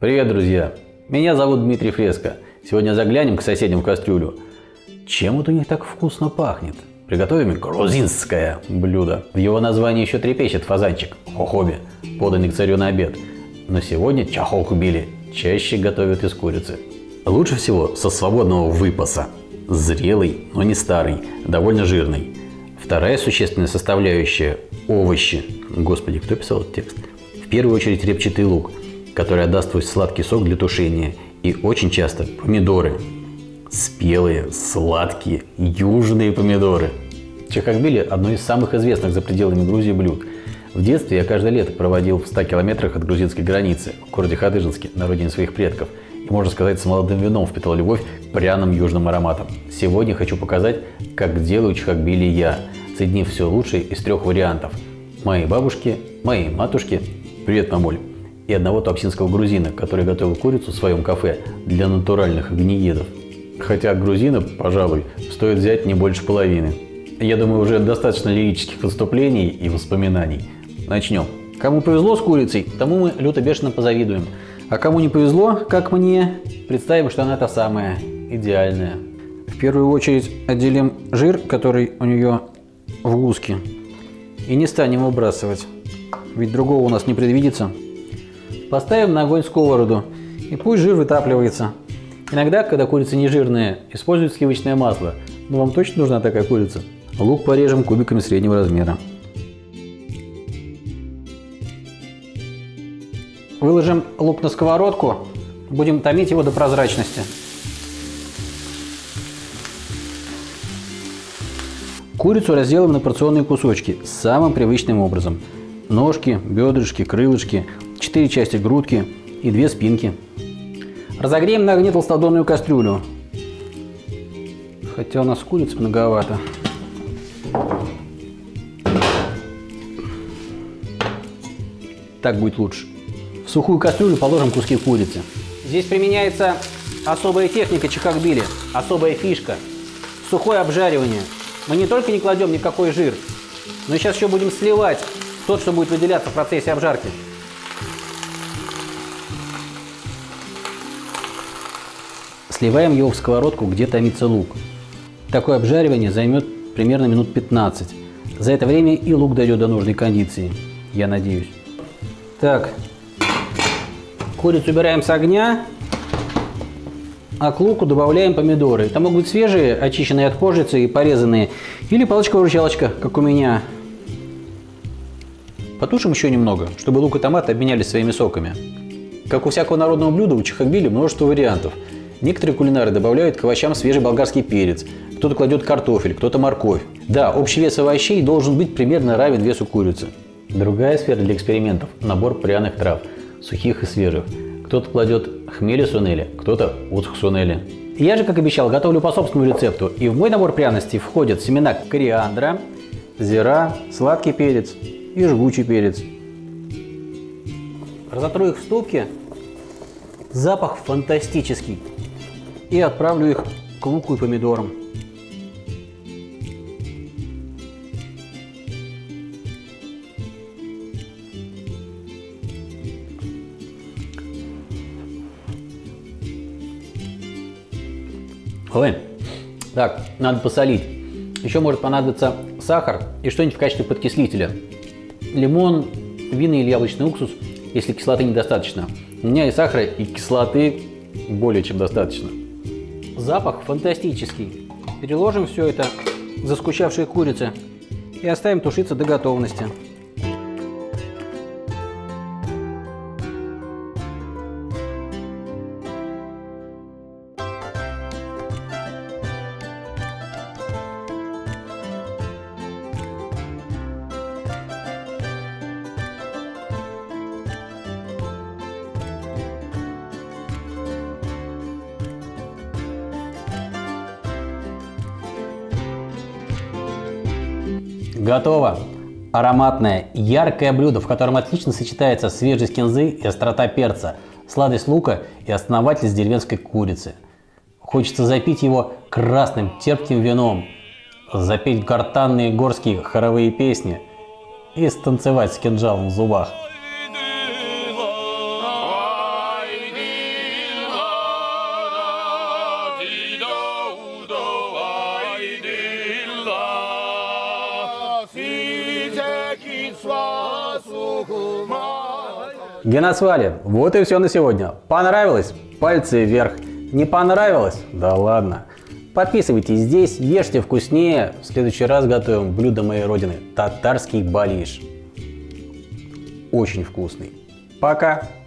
Привет, друзья! Меня зовут Дмитрий Фреско. Сегодня заглянем к соседям в кастрюлю. Чем вот у них так вкусно пахнет? Приготовим грузинское блюдо. В его названии еще трепещет фазанчик хохоби, поданный к царю на обед. Но сегодня чахолкубили чаще готовят из курицы. Лучше всего со свободного выпаса. Зрелый, но не старый, довольно жирный. Вторая существенная составляющая – овощи. Господи, кто писал этот текст? В первую очередь репчатый лук, который отдаст свой сладкий сок для тушения. И очень часто помидоры. Спелые, сладкие, южные помидоры. Чахокбили – одно из самых известных за пределами Грузии блюд. В детстве я каждое лето проводил в 100 километрах от грузинской границы, в городе Хадыженске, на родине своих предков. И, можно сказать, с молодым вином впитал любовь к пряным южным ароматам. Сегодня хочу показать, как делаю чахокбили я, соединив все лучшее из 3 вариантов. Моей бабушки, моей матушки, привет, мамуль, и одного туапсинского грузина, который готовил курицу в своем кафе для натуральных огнеедов. Хотя грузина, пожалуй, стоит взять не больше половины. Я думаю, уже достаточно лирических выступлений и воспоминаний. Начнем. Кому повезло с курицей, тому мы люто бешено позавидуем. А кому не повезло, как мне, представим, что она та самая, идеальная. В первую очередь отделим жир, который у нее в гуске. И не станем его выбрасывать, ведь другого у нас не предвидится. Поставим на огонь сковороду, и пусть жир вытапливается. Иногда, когда курица не жирная, используют сливочное масло. Но вам точно нужна такая курица? Лук порежем кубиками среднего размера. Выложим лук на сковородку, будем томить его до прозрачности. Курицу разделаем на порционные кусочки самым привычным образом. Ножки, бедрышки, крылышки, 4 части грудки и 2 спинки. Разогреем на огне толстодонную кастрюлю. Хотя у нас куриц многовато. Так будет лучше. В сухую кастрюлю положим куски курицы. Здесь применяется особая техника чахокбили, особая фишка. Сухое обжаривание. Мы не только не кладем никакой жир, но сейчас еще будем сливать тот, что будет выделяться в процессе обжарки. Сливаем его в сковородку, где томится лук. Такое обжаривание займет примерно минут 15. За это время и лук дойдет до нужной кондиции, я надеюсь. Так, курицу убираем с огня, а к луку добавляем помидоры. Это могут быть свежие, очищенные от кожицы и порезанные, или палочка-выручалочка, как у меня. Потушим еще немного, чтобы лук и томат обменялись своими соками. Как у всякого народного блюда, у чахокбили множество вариантов. Некоторые кулинары добавляют к овощам свежий болгарский перец, кто-то кладет картофель, кто-то морковь. Да, общий вес овощей должен быть примерно равен весу курицы. Другая сфера для экспериментов – набор пряных трав, сухих и свежих. Кто-то кладет хмели-сунели, кто-то уцх-сунели. Я же, как обещал, готовлю по собственному рецепту. И в мой набор пряностей входят семена кориандра, зира, сладкий перец и жгучий перец. Разотру их в ступке. Запах фантастический. И отправлю их к луку и помидорам. Ой, так, надо посолить. Еще может понадобиться сахар и что-нибудь в качестве подкислителя. Лимон, винный или яблочный уксус, если кислоты недостаточно. У меня и сахара, и кислоты более чем достаточно. Запах фантастический. Переложим все это к заскучавшей курице и оставим тушиться до готовности. Готово! Ароматное, яркое блюдо, в котором отлично сочетается свежесть кинзы и острота перца, сладость лука и основательность деревенской курицы. Хочется запить его красным терпким вином, запеть гортанные горские хоровые песни и станцевать с кинжалом в зубах. Геносвали, вот и все на сегодня. Понравилось? Пальцы вверх. Не понравилось? Да ладно. Подписывайтесь здесь, ешьте вкуснее. В следующий раз готовим блюдо моей родины – татарский балиш. Очень вкусный. Пока!